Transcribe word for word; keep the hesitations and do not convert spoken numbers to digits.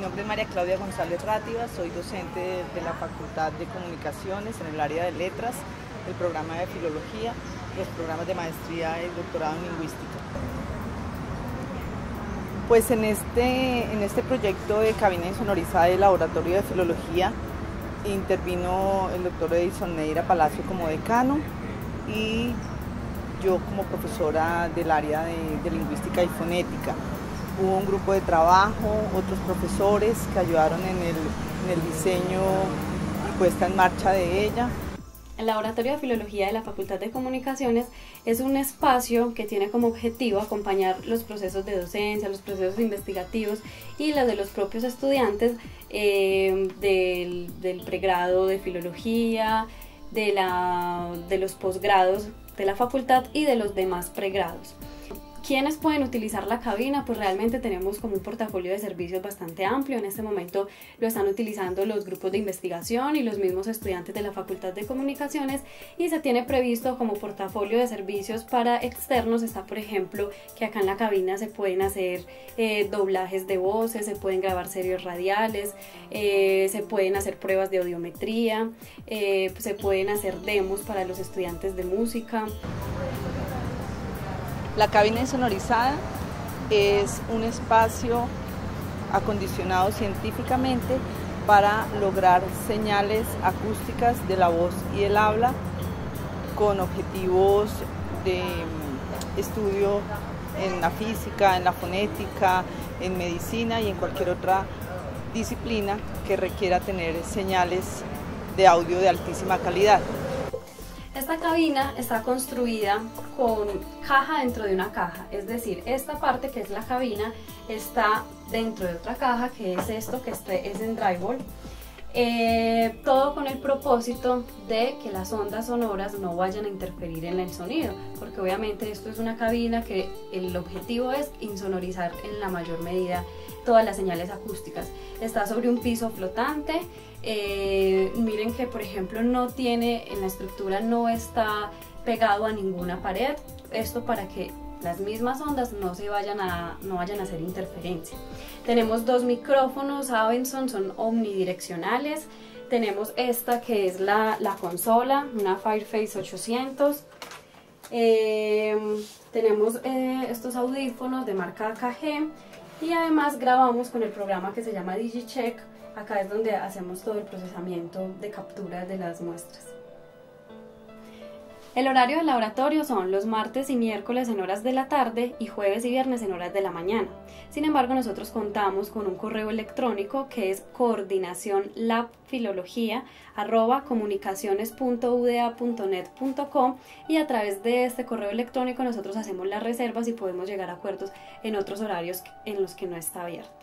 nombre es María Claudia González Rátiva, soy docente de, de la Facultad de Comunicaciones en el área de Letras, el programa de Filología, los programas de maestría y doctorado en Lingüística. Pues en este, en este proyecto de cabina insonorizada del Laboratorio de Filología intervino el doctor Edison Neira Palacio como decano y yo como profesora del área de, de Lingüística y Fonética. Hubo un grupo de trabajo, otros profesores que ayudaron en el, en el diseño y puesta en marcha de ella. El Laboratorio de Filología de la Facultad de Comunicaciones es un espacio que tiene como objetivo acompañar los procesos de docencia, los procesos investigativos y los de los propios estudiantes eh, del, del pregrado de Filología, de, la, de los posgrados de la facultad y de los demás pregrados. ¿Quiénes pueden utilizar la cabina? Pues realmente tenemos como un portafolio de servicios bastante amplio. En este momento lo están utilizando los grupos de investigación y los mismos estudiantes de la Facultad de Comunicaciones, y se tiene previsto como portafolio de servicios para externos. Está, por ejemplo, que acá en la cabina se pueden hacer eh, doblajes de voces, se pueden grabar serios radiales, eh, se pueden hacer pruebas de audiometría, eh, se pueden hacer demos para los estudiantes de música. La cabina insonorizada es un espacio acondicionado científicamente para lograr señales acústicas de la voz y el habla con objetivos de estudio en la física, en la fonética, en medicina y en cualquier otra disciplina que requiera tener señales de audio de altísima calidad. Esta cabina está construida con caja dentro de una caja, es decir, esta parte que es la cabina está dentro de otra caja, que es esto que este es en drywall, eh, todo con el propósito de que las ondas sonoras no vayan a interferir en el sonido, porque obviamente esto es una cabina que el objetivo es insonorizar en la mayor medida todas las señales acústicas. Está sobre un piso flotante. Eh, miren que por ejemplo no tiene, en la estructura no está pegado a ninguna pared, esto para que las mismas ondas no se vayan a, no vayan a hacer interferencia. Tenemos dos micrófonos Avenson, son omnidireccionales. Tenemos esta que es la, la consola, una Fireface ochocientos. Eh, tenemos eh, estos audífonos de marca A K G y además grabamos con el programa que se llama DigiCheck. Acá es donde hacemos todo el procesamiento de capturas de las muestras. El horario del laboratorio son los martes y miércoles en horas de la tarde y jueves y viernes en horas de la mañana. Sin embargo, nosotros contamos con un correo electrónico que es coordinacionlabfilología arroba comunicaciones punto u d a punto net punto com, y a través de este correo electrónico nosotros hacemos las reservas y podemos llegar a acuerdos en otros horarios en los que no está abierto.